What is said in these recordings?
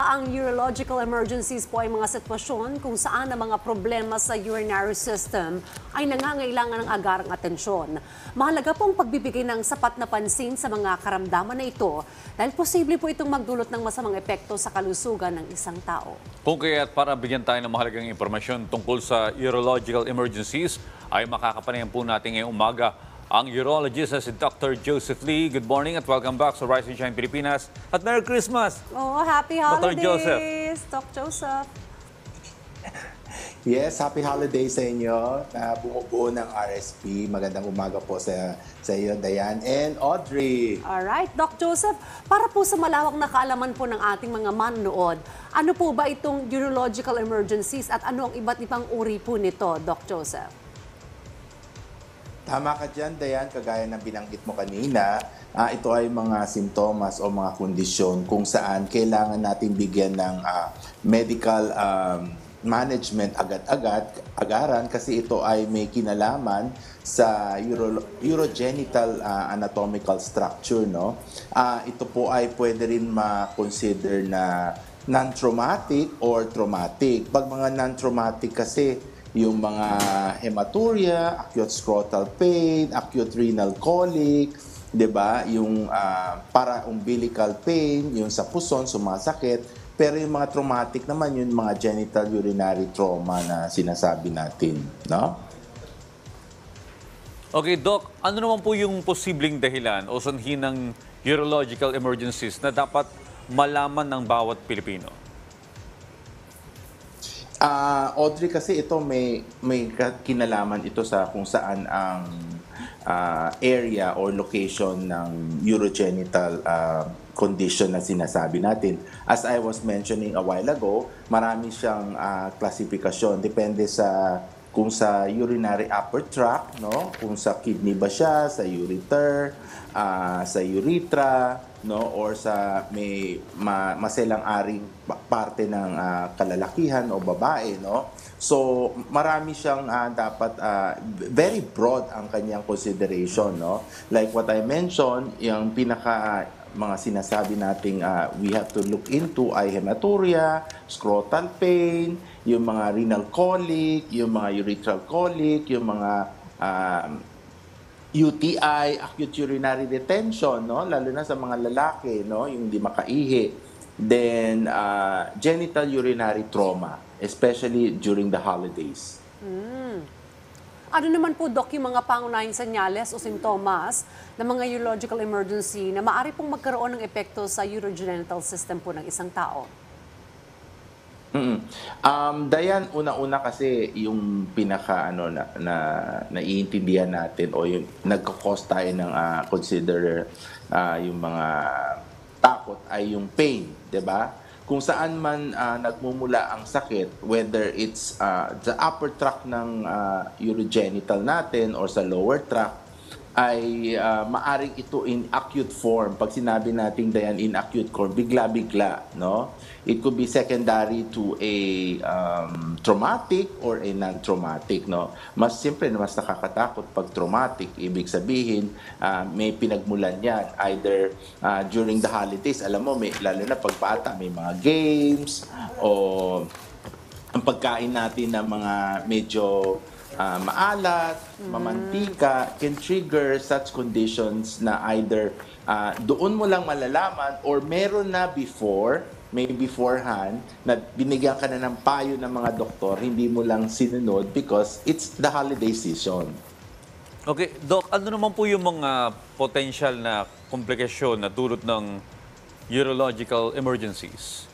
Ang urological emergencies po ay mga sitwasyon kung saan ang mga problema sa urinary system ay nangangailangan ng agarang atensyon. Mahalaga pong pagbibigay ng sapat na pansin sa mga karamdaman na ito dahil posible po itong magdulot ng masamang epekto sa kalusugan ng isang tao. Kung kaya't para bigyan tayo ng mahalagang impormasyon tungkol sa urological emergencies, ay makakapanayan po natin ngayong umaga ang urologist na si Dr. Joseph Lee. Good morning at welcome back sa Rise and Shine Pilipinas. At Merry Christmas! Oh, happy Dr. holidays, Joseph. Doc Joseph. Yes, happy holidays sa inyo na bumubuo ng RSP. Magandang umaga po sa iyo, Diane and Audrey. Alright, Doc Joseph, para po sa malawak na kaalaman po ng ating mga manonood, ano po ba itong urological emergencies at ano ang iba't ibang uri po nito, Doc Joseph? Tama ka dyan, Diane, kagaya ng binanggit mo kanina, ito ay mga simptomas o mga kondisyon kung saan kailangan natin bigyan ng medical management agaran kasi ito ay may kinalaman sa urogenital anatomical structure, no? Ito po ay pwede rin ma-consider na non-traumatic or traumatic. Pag mga non-traumatic kasi, yung mga hematuria, acute scrotal pain, acute renal colic, 'di ba? Yung para-umbilical pain, yung sa puson, sumasakit. Pero yung mga traumatic naman, yung mga genital urinary trauma na sinasabi natin, no? Okay, Doc, ano naman po yung posibleng dahilan o sanhi ng urological emergencies na dapat malaman ng bawat Pilipino? Audrey, kasi ito may kinalaman ito sa kung saan ang area or location ng urogenital condition na sinasabi natin. As I was mentioning a while ago, marami siyang klasifikasyon. Depende sa kung sa urinary upper tract, no? Kung sa kidney ba siya, sa ureter, sa urethra, no, or sa may maselang-aring parte ng kalalakihan o babae, no. So marami siyang dapat very broad ang kanyang consideration, no. Like what I mentioned, yung pinaka mga sinasabi nating we have to look into ay hematuria, scrotal pain, yung mga renal colic, yung mga urethral colic, yung mga UTI, acute urinary retention, no? Lalo na sa mga lalaki, no? Yung hindi makaihi. Then, genital urinary trauma, especially during the holidays. Ano naman po, Doc, yung mga pangunahing senyales o simptomas ng mga urological emergency na maaari pong magkaroon ng epekto sa urogenital system po ng isang tao? Dayan, una-una kasi yung pinaka naiintindihan natin o yung nagko-cause tayo ng consider yung mga takot ay yung pain, 'di ba? Kung saan man nagmumula ang sakit, whether it's the upper tract ng urogenital natin or sa lower tract, ay maaring ito in acute form. Pag sinabi natin dayan in acute form, bigla-bigla, no? It could be secondary to a traumatic or a non-traumatic, no? Mas simple na mas nakakatakot pag traumatic. Ibig sabihin, may pinagmulan yan. Either during the holidays, alam mo, lalo na pag bata, may mga games o ang pagkain natin ng mga medyo maalat, mamantika, can trigger such conditions na either doon mo lang malalaman or meron na may beforehand, na binigyan ka na ng payo ng mga doktor, hindi mo lang sinunod because it's the holiday season. Okay, Doc, ano naman po yung mga potential na komplikasyon na dulot ng urological emergencies?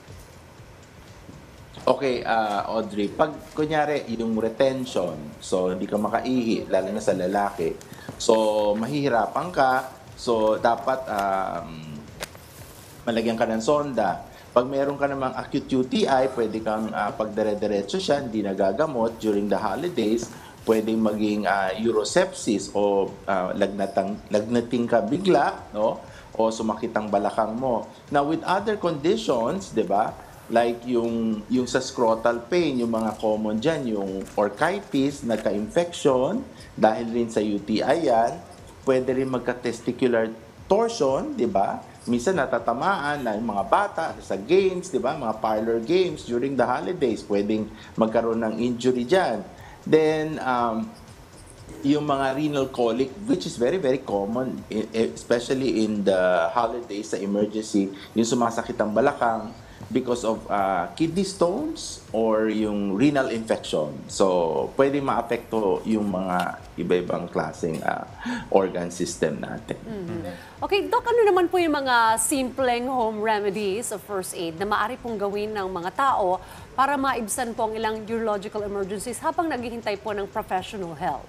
Okay, Audrey, pag kunyari yung retention, so hindi ka makaihi, lalo na sa lalaki, so mahihirapan ka, so dapat malagyan ka ng sonda. Pag meron ka namang acute UTI, pwede kang pagdire-diretso siya, hindi nagagamot during the holidays, pwedeng maging urosepsis o lagnating ka bigla, no? O sumakit ang balakang mo. Now, with other conditions, di ba? Like yung sa scrotal pain, yung mga common dyan, yung orchitis, nagka-infection, dahil rin sa UTI yan, pwede rin magka-testicular torsion, di ba? minsan natatamaan na yung mga bata sa games, di ba? Mga parlor games during the holidays, pwedeng magkaroon ng injury dyan. Then, yung mga renal colic, which is very, very common, especially in the holidays sa emergency, yung sumasakit ang balakang because of kidney stones or yung renal infection. So, pwede maapekto yung mga iba-ibang klaseng organ system natin. Okay, Doc, ano naman po yung mga simpleng home remedies of first aid na maaari pong gawin ng mga tao para maibsan po ang ilang urological emergencies habang naghihintay po ng professional help?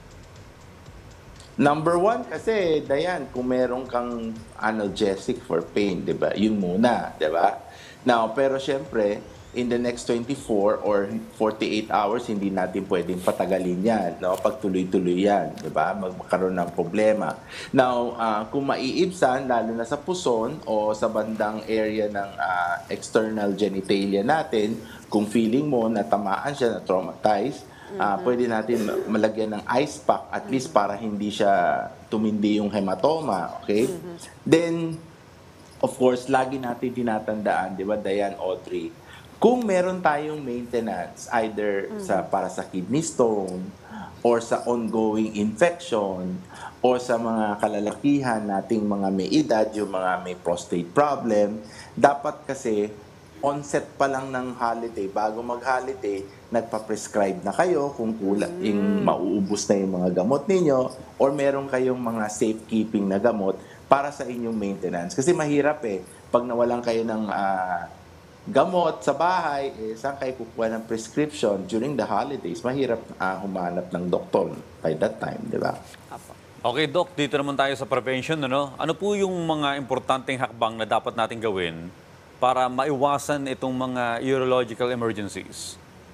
Number one kasi, Dayan, kung meron kang analgesic for pain, di ba? Yun muna, di ba? Now, pero syempre, in the next 24 or 48 hours, hindi natin pwedeng patagalin yan. No? Pag tuloy-tuloy yan, di ba? Magkaroon ng problema. Now, kung maiibsan, lalo na sa puson o sa bandang area ng external genitalia natin, kung feeling mo na tamaan siya, na traumatized, pwede natin malagyan ng ice pack at least para hindi siya tumindi yung hematoma, okay? Then, of course, lagi natin tinatandaan, di ba, Diane, Audrey, kung meron tayong maintenance either para sa kidney stone or sa ongoing infection or sa mga kalalakihan nating mga may edad, yung mga may prostate problem, dapat kasi onset pa lang ng holiday, bago mag-holiday, nagpa-prescribe na kayo kung yung mauubos na yung mga gamot ninyo or meron kayong mga safekeeping na gamot para sa inyong maintenance. Kasi mahirap pag nawalan kayo ng gamot sa bahay, saan kayo kukuha ng prescription during the holidays? Mahirap humanap ng doktor by that time, di ba? Okay, Doc, dito naman tayo sa prevention. Ano po yung mga importanteng hakbang na dapat natin gawin para maiwasan itong mga urological emergencies?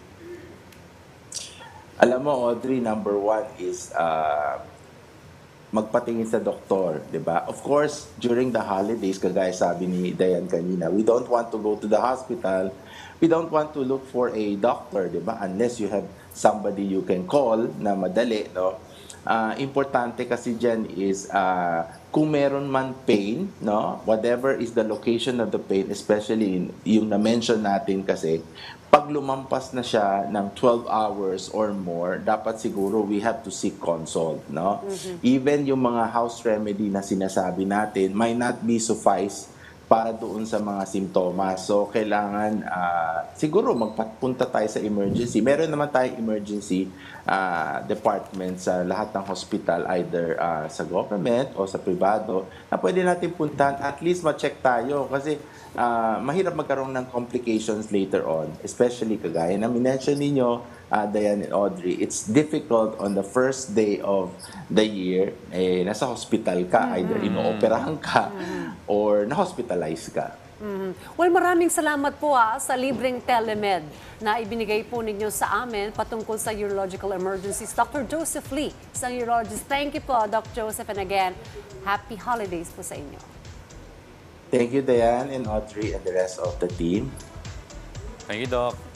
Alam mo, Audrey, number one is magpatingin sa doktor, di ba? Of course, during the holidays, kagaya sabi ni Diane kanina, we don't want to go to the hospital. We don't want to look for a doctor, di ba? Unless you have somebody you can call na madali, no? Importante kasi dyan is kung meron man pain, no? Whatever is the location of the pain, especially yung na-mention natin kasi, pag lumampas na siya ng 12 hours or more, dapat siguro we have to seek consult, no? Even yung mga house remedy na sinasabi natin might not be suffice para doon sa mga simptomas. So, kailangan siguro magpunta tayo sa emergency. Meron naman tayong emergency department sa lahat ng hospital, either sa government o sa privado, na pwede natin puntahan. At least ma-check tayo kasi mahirap magkaroon ng complications later on. Especially kagaya na minention ninyo, Diane and Audrey, it's difficult on the first day of the year, nasa hospital ka, either inooperahan ka or na-hospitalize ka. Well, maraming salamat po sa libreng telemed na ibinigay po ninyo sa amin patungkol sa urological emergencies. Dr. Joseph Lee, isang urologist. Thank you po, Dr. Joseph. And again, happy holidays po sa inyo. Thank you, Diane and Audrey and the rest of the team. Thank you, Doc.